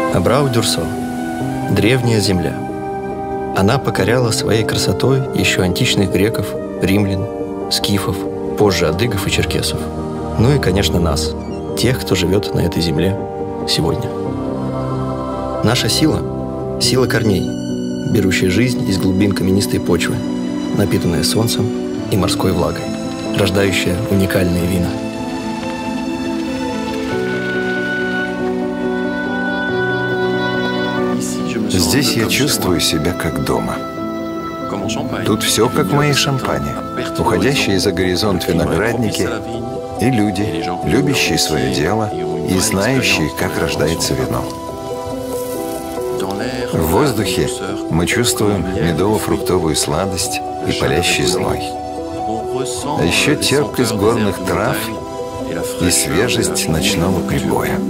Абрау-Дюрсо – древняя земля. Она покоряла своей красотой еще античных греков, римлян, скифов, позже адыгов и черкесов. Ну и, конечно, нас, тех, кто живет на этой земле сегодня. Наша сила – сила корней, берущая жизнь из глубин каменистой почвы, напитанная солнцем и морской влагой, рождающая уникальные вина. Здесь я чувствую себя как дома. Тут все как в моей Шампане. Уходящие за горизонт виноградники и люди, любящие свое дело и знающие, как рождается вино. В воздухе мы чувствуем медово-фруктовую сладость и палящий зной. А еще терпкость горных трав и свежесть ночного прибоя.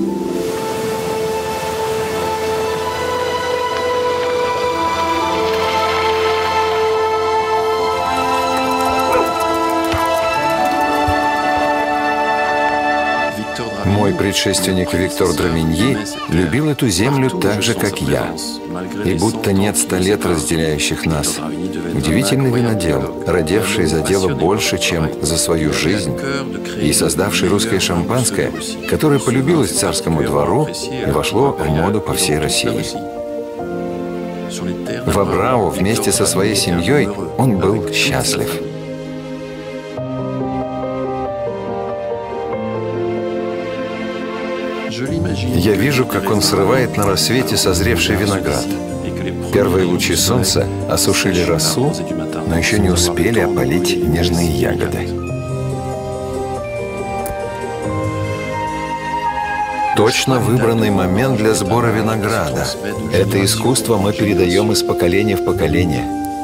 Мой предшественник Виктор Драминьи любил эту землю так же, как я. И будто нет 100 лет, разделяющих нас. Удивительный винодел, родивший за дело больше, чем за свою жизнь, и создавший русское шампанское, которое полюбилось царскому двору и вошло в моду по всей России. В Абрау вместе со своей семьей он был счастлив. Я вижу, как он срывает на рассвете созревший виноград. Первые лучи солнца осушили росу, но еще не успели опалить нежные ягоды. Точно выбранный момент для сбора винограда. Это искусство мы передаем из поколения в поколение.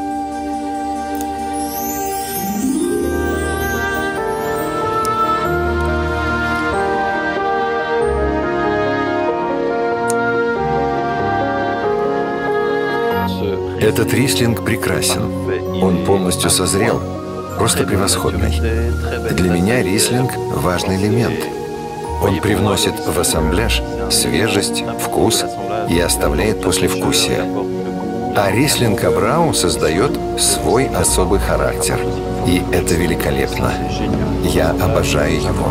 Этот рислинг прекрасен. Он полностью созрел, просто превосходный. Для меня рислинг – важный элемент. Он привносит в ассамбляж свежесть, вкус и оставляет послевкусие. А рислинг Абрау создает свой особый характер. И это великолепно. Я обожаю его.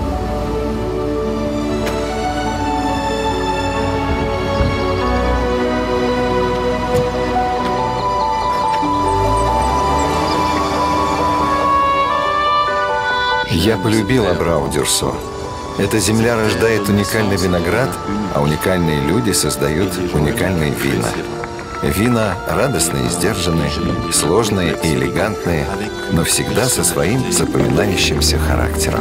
Я полюбил Абрау-Дюрсо. Эта земля рождает уникальный виноград, а уникальные люди создают уникальные вина. Вина радостные и сдержанные, сложные и элегантные, но всегда со своим запоминающимся характером.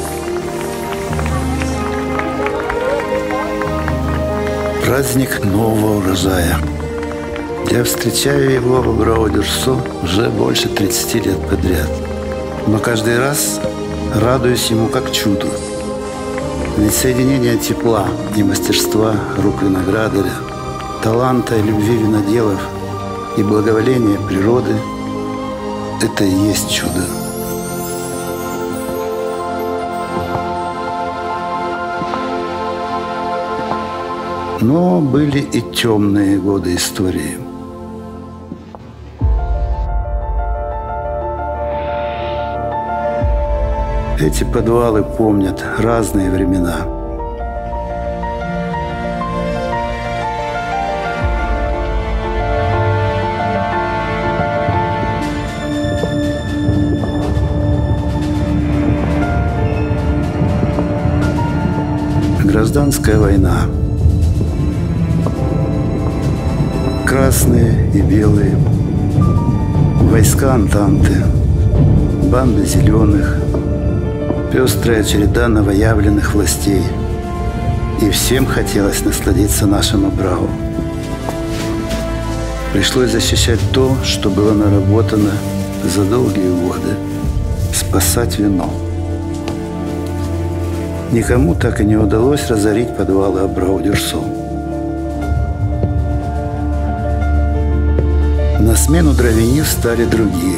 Праздник нового урожая. Я встречаю его в Абрау-Дюрсо уже больше 30 лет подряд. Но каждый раз радуюсь ему как чуду. Ведь соединение тепла и мастерства рук виноградаря, таланта и любви виноделов и благоволения природы – это и есть чудо. Но были и темные годы истории. Эти подвалы помнят разные времена. Гражданская война. Красные и белые. Войска Антанты. Банды зеленых. Пестрая череда новоявленных властей. И всем хотелось насладиться нашим Абрау. Пришлось защищать то, что было наработано за долгие годы. Спасать вино. Никому так и не удалось разорить подвалы Абрау-Дюрсо. На смену Дравиньи встали другие.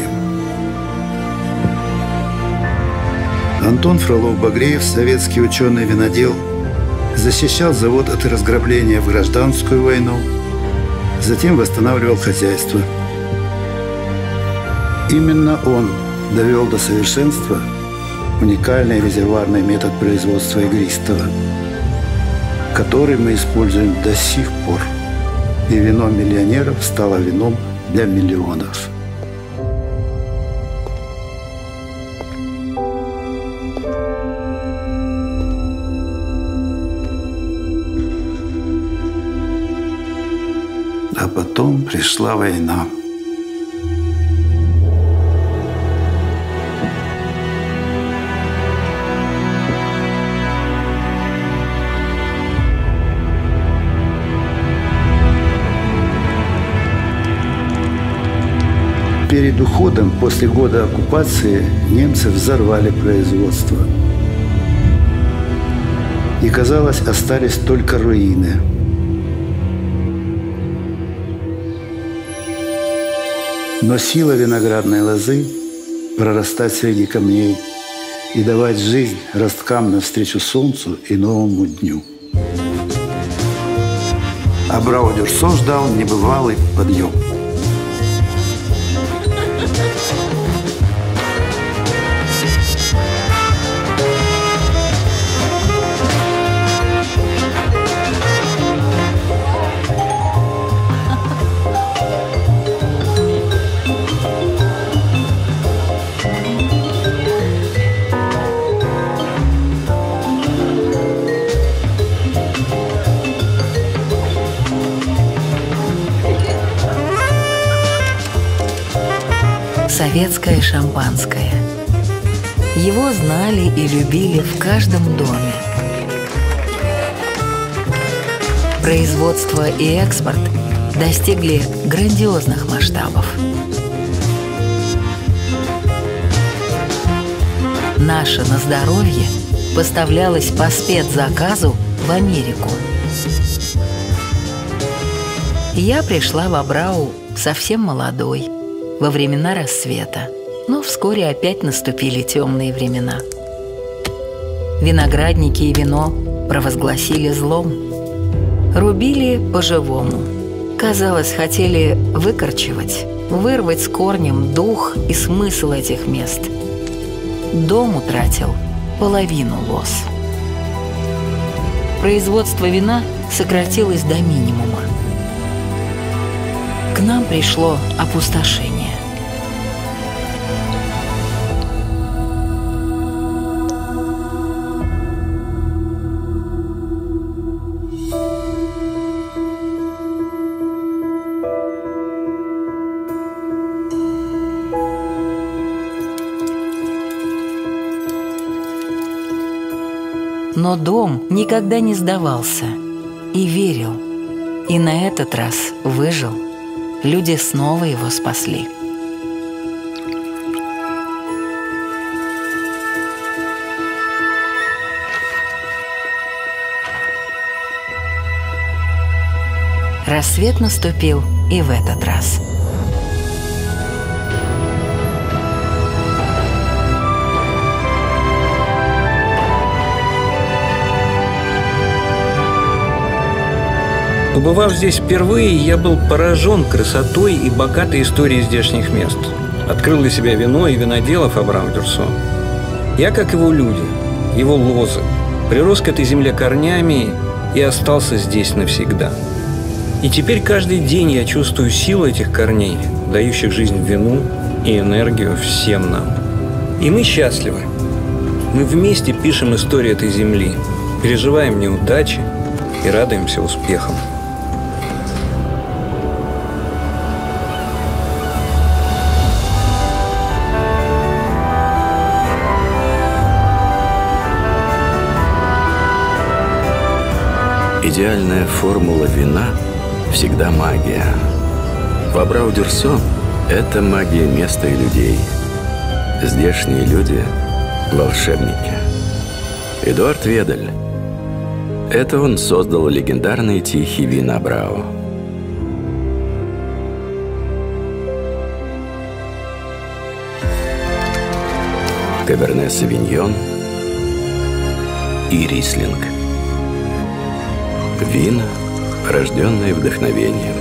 Антон Фролов-Багреев, советский ученый-винодел, защищал завод от разграбления в гражданскую войну, затем восстанавливал хозяйство. Именно он довел до совершенства уникальный резервуарный метод производства игристого, который мы используем до сих пор. И вино миллионеров стало вином для миллионов. А потом пришла война. Перед уходом, после года оккупации, немцы взорвали производство. И, казалось, остались только руины. Но сила виноградной лозы – прорастать среди камней и давать жизнь росткам навстречу солнцу и новому дню. Абрау-Дюрсо ждал небывалый подъем. Советское шампанское. Его знали и любили в каждом доме. Производство и экспорт достигли грандиозных масштабов. Наше на здоровье поставлялось по спецзаказу в Америку. Я пришла в Абрау совсем молодой, во времена рассвета, но вскоре опять наступили темные времена. Виноградники и вино провозгласили злом. Рубили по-живому. Казалось, хотели выкорчевать, вырвать с корнем дух и смысл этих мест. Дом утратил половину лоз. Производство вина сократилось до минимума. К нам пришло опустошение. Но дом никогда не сдавался и верил. И на этот раз выжил. Люди снова его спасли. Рассвет наступил и в этот раз. Побывав здесь впервые, я был поражен красотой и богатой историей здешних мест. Открыл для себя вино и виноделов Абрау-Дюрсо. Я, как его люди, его лозы, прирос к этой земле корнями и остался здесь навсегда. И теперь каждый день я чувствую силу этих корней, дающих жизнь вину и энергию всем нам. И мы счастливы. Мы вместе пишем историю этой земли, переживаем неудачи и радуемся успехам. Идеальная формула вина всегда магия. В Абрау-Дюрсо это магия места и людей. Здешние люди – волшебники. Эдуард Ведаль. Это он создал легендарные тихие вина Абрау. Каберне Савиньон и Рислинг. Вина, рожденные вдохновением.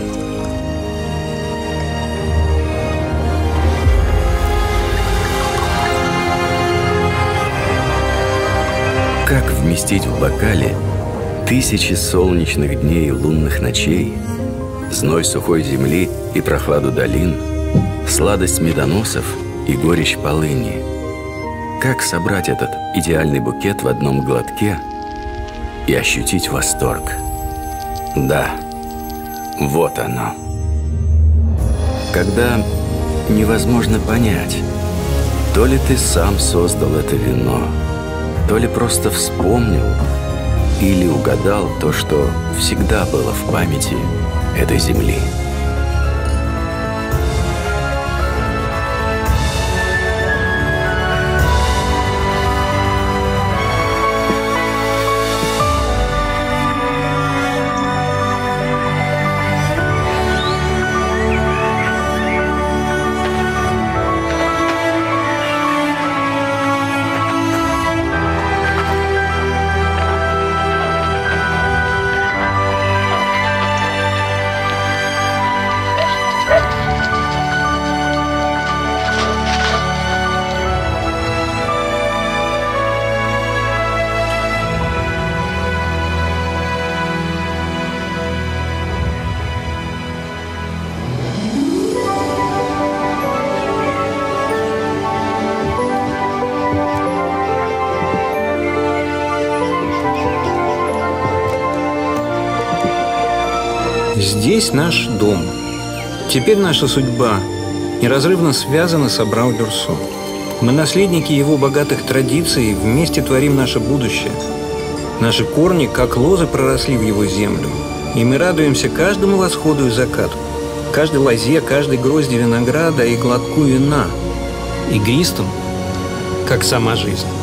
Как вместить в бокале тысячи солнечных дней и лунных ночей, зной сухой земли и прохладу долин, сладость медоносов и горечь полыни? Как собрать этот идеальный букет в одном глотке и ощутить восторг? Да, вот оно. Когда невозможно понять, то ли ты сам создал это вино, то ли просто вспомнил или угадал то, что всегда было в памяти этой земли. Здесь наш дом. Теперь наша судьба неразрывно связана с Абрау-Дюрсо. Мы наследники его богатых традиций и вместе творим наше будущее. Наши корни, как лозы, проросли в его землю. И мы радуемся каждому восходу и закату, каждой лозе, каждой грозди винограда и глотку вина, игристым, как сама жизнь.